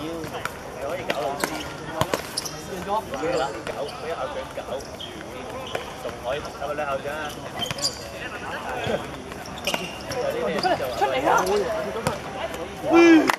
你可以搞老師，係啦，搞俾校長搞，仲可以係咪你校長啊？有啲咩就話。 出嚟啊！